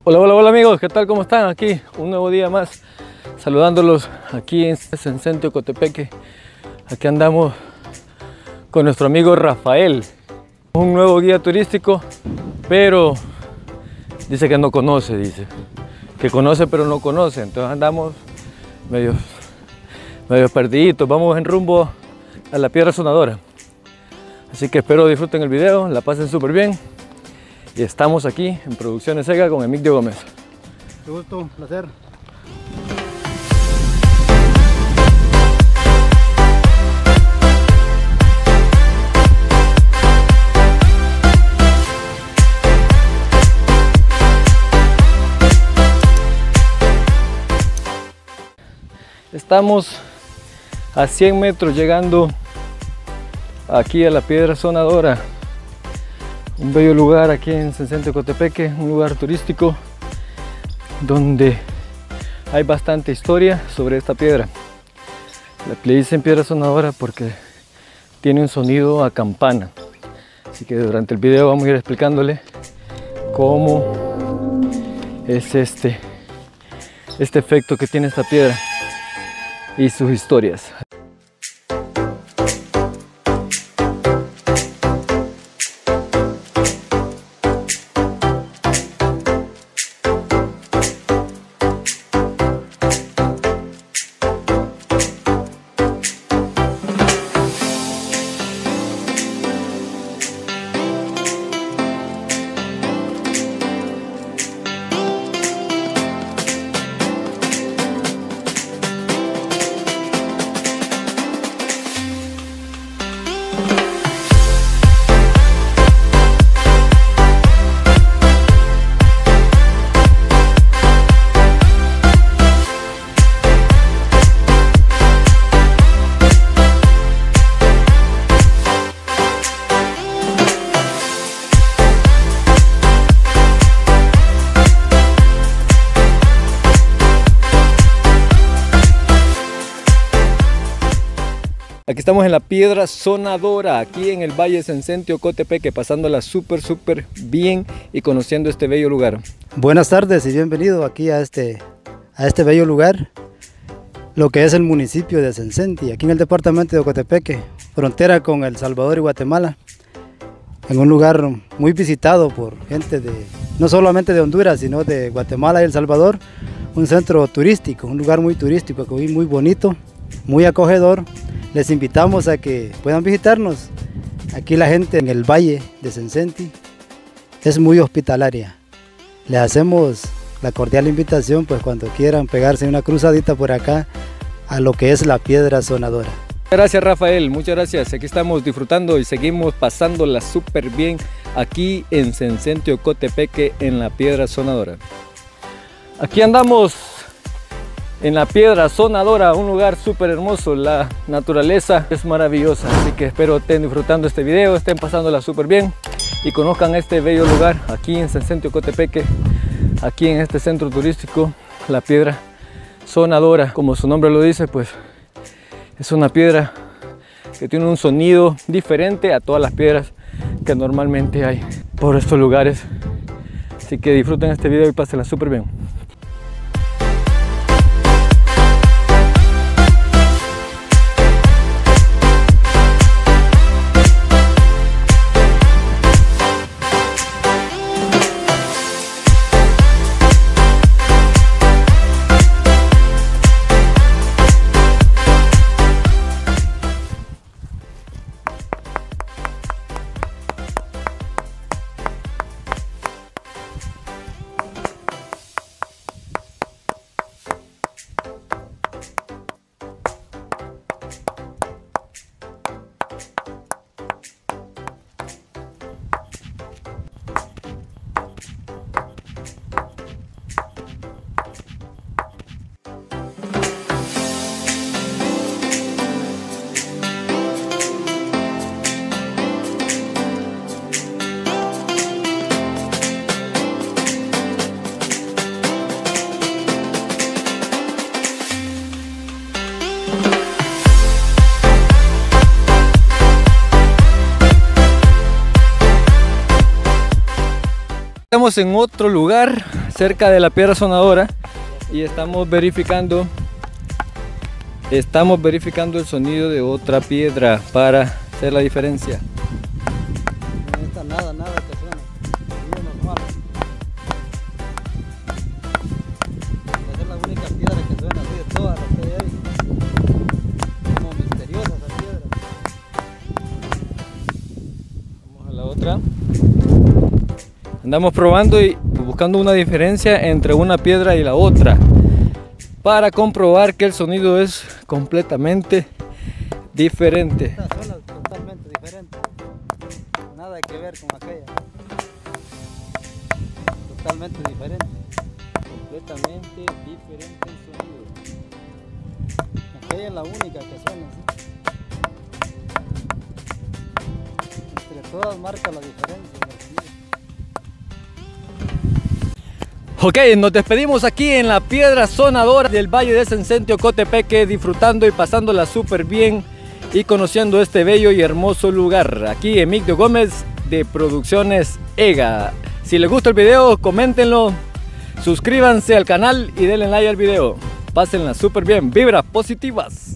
Hola, hola, hola amigos, ¿qué tal? ¿Cómo están? Aquí un nuevo día más, saludándolos aquí en Centro Cotepeque. Aquí andamos con nuestro amigo Rafael, un nuevo guía turístico, pero dice que no conoce, dice que conoce pero no conoce, entonces andamos medio perdiditos. Vamos en rumbo a la Piedra Sonadora, así que espero disfruten el video, la pasen súper bien. Y estamos aquí en Producciones Sega con Emilio Gómez. Qué gusto, un placer. Estamos a 100 metros llegando aquí a la Piedra Sonadora. Un bello lugar aquí en Centro Cotepeque, un lugar turístico donde hay bastante historia sobre esta piedra. Le dicen Piedra Sonadora porque tiene un sonido a campana. Así que durante el video vamos a ir explicándole cómo es este efecto que tiene esta piedra y sus historias. Aquí estamos en la Piedra Sonadora, aquí en el Valle de Centro Cotepeque, pasándola súper bien y conociendo este bello lugar. Buenas tardes y bienvenido aquí a este bello lugar, lo que es el municipio de Sencenti, aquí en el departamento de Cotepeque, frontera con El Salvador y Guatemala, en un lugar muy visitado por gente no solamente de Honduras, sino de Guatemala y El Salvador, un centro turístico, un lugar muy turístico, muy bonito, muy acogedor. Les invitamos a que puedan visitarnos. Aquí la gente en el Valle de Sencenti es muy hospitalaria. Les hacemos la cordial invitación, pues cuando quieran pegarse una cruzadita por acá a lo que es la Piedra Sonadora. Gracias Rafael, muchas gracias. Aquí estamos disfrutando y seguimos pasándola súper bien aquí en Centro Cotepeque en la Piedra Sonadora. Aquí andamos en la Piedra Sonadora, un lugar súper hermoso, la naturaleza es maravillosa, así que espero estén disfrutando este video, estén pasándola súper bien y conozcan este bello lugar aquí en Centro Cotepeque, aquí en este centro turístico, la Piedra Sonadora. Como su nombre lo dice, pues es una piedra que tiene un sonido diferente a todas las piedras que normalmente hay por estos lugares, así que disfruten este video y pásenla súper bien. Estamos en otro lugar, cerca de la piedra sonadora y estamos verificando el sonido de otra piedra para hacer la diferencia. No está nada que suena. Sonido normal. Esa es la única piedra que suena así de todas las que hay ahí. Como misteriosa esa piedra. Vamos a la otra. Andamos probando y buscando una diferencia entre una piedra y la otra para comprobar que el sonido es completamente diferente. Esta suena totalmente diferente. Nada que ver con aquella. Totalmente diferente. Completamente diferente el sonido. Aquella es la única que suena así. Entre todas marca la diferencia del sonido. Ok, nos despedimos aquí en la piedra sonadora del Valle de Centenio Cotepeque, disfrutando y pasándola súper bien y conociendo este bello y hermoso lugar. Aquí Emigdio Gómez de Producciones EGA. Si les gusta el video, coméntenlo, suscríbanse al canal y denle like al video. Pásenla súper bien, vibras positivas.